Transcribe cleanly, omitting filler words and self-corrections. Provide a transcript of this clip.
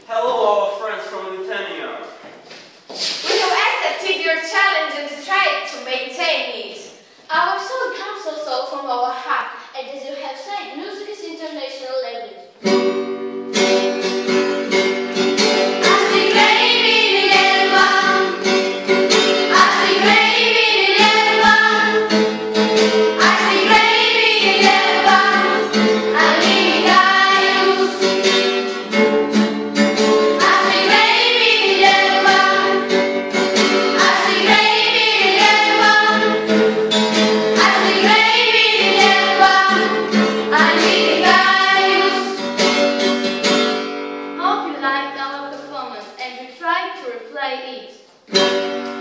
Hello, our friends from Lithuania. We have accepted your challenge and tried to maintain it. Our song comes also from our heart, and as you have said, music is international language. And we try to replay it.